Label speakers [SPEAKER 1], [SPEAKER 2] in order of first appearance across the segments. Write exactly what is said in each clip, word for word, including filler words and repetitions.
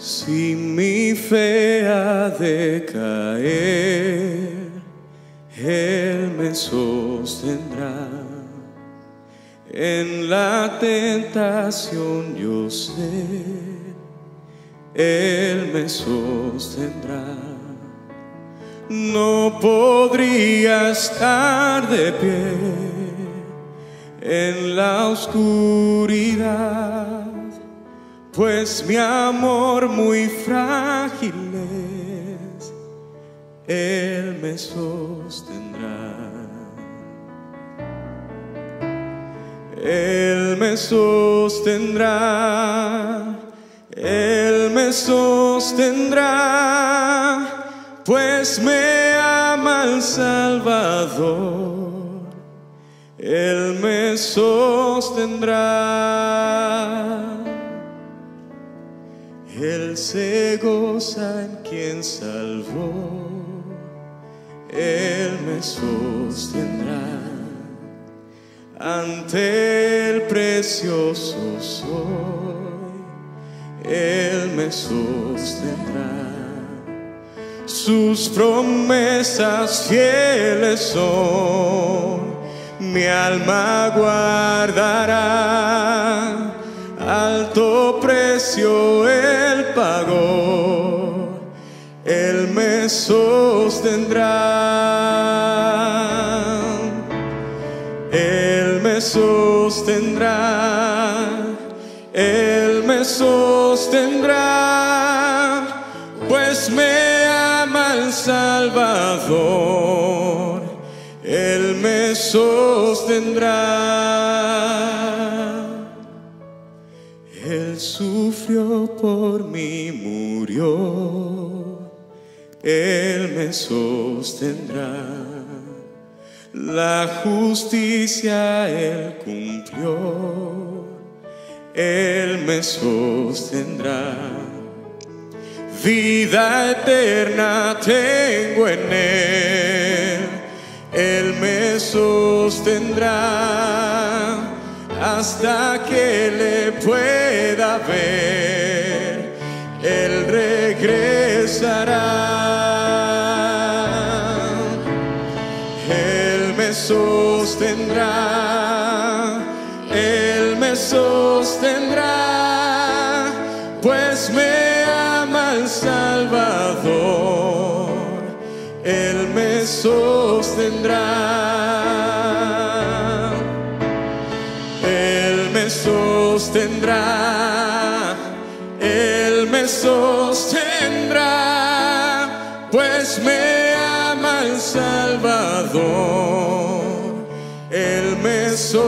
[SPEAKER 1] Si mi fe ha de caer, Él me sostendrá. En la tentación yo sé, Él me sostendrá. No podría estar de pie en la oscuridad, pues mi amor muy frágil es, Él me sostendrá. Él me sostendrá, Él me sostendrá, pues me ama el Salvador. Él me sostendrá. Él se goza en quien salvó, Él me sostendrá. Ante el precioso soy, Él me sostendrá. Sus promesas fieles son, mi alma guardará. Alto precio Él pagó, Él me sostendrá. Él me sostendrá, Él me sostendrá, pues me ama el Salvador. Él me sostendrá. Él sufrió por mí, murió, Él me sostendrá. La justicia Él cumplió, Él me sostendrá. Vida eterna tengo en Él, Él me sostendrá. Hasta que le pueda ver, Él regresará. Él me sostendrá, Él me sostendrá, pues me ama el Salvador. Él me sostendrá. Él me sostendrá, Él me sostendrá, pues me ama el Salvador. Él me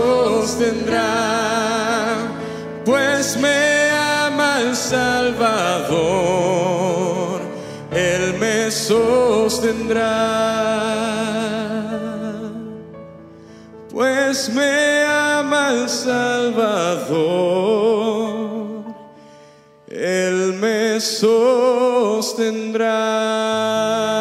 [SPEAKER 1] sostendrá, pues me ama el Salvador. Él me sostendrá, pues me ama el Salvador. Él me sostendrá.